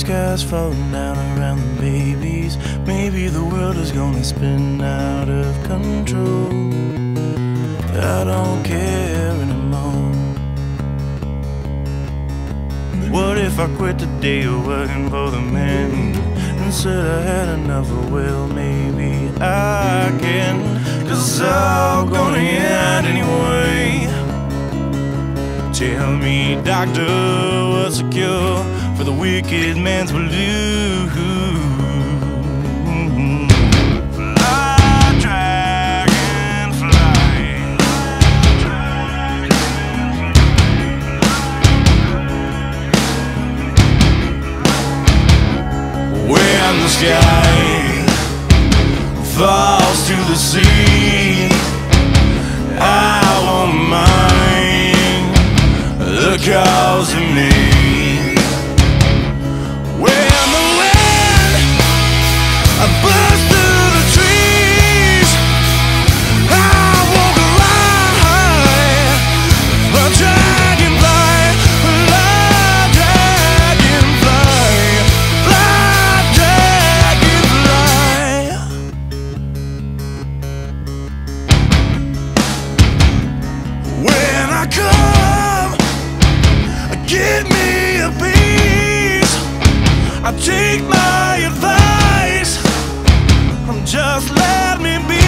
sky's falling down around the babies. Maybe the world is gonna spin out of control. I don't care anymore. What if I quit the day of working for the man and said I had enough? Well, maybe I can, 'cause it's all gonna end anyway. Tell me, doctor, what's the cure for the wicked man's blues? Fly, dragonfly. When the sky falls to the sea, I won't mind the cause of me. When the wind blows through the trees, I won't ride a dragonfly, fly dragonfly, fly dragonfly. When I come, give me a piece. I take my advice. Just let me be.